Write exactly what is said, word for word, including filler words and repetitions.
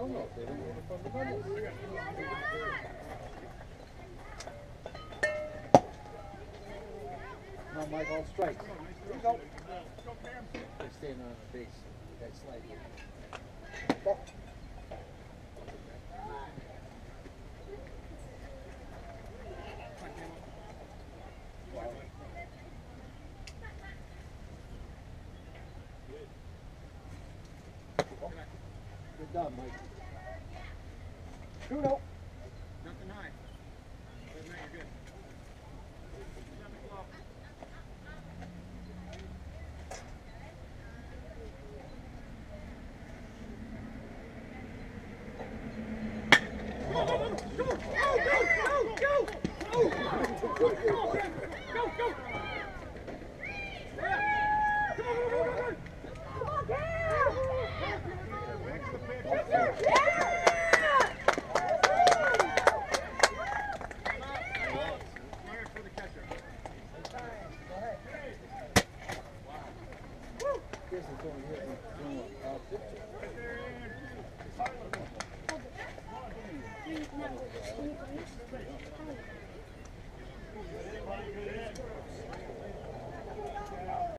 don't know. They don't know the fundamentals. No, Mike, all strikes. Here you go. They're standing on the base. That slide. Ball. Good done, Mike. Two, no. Nothing high. Other than that, you're good. Yes, it's going here. It's going up.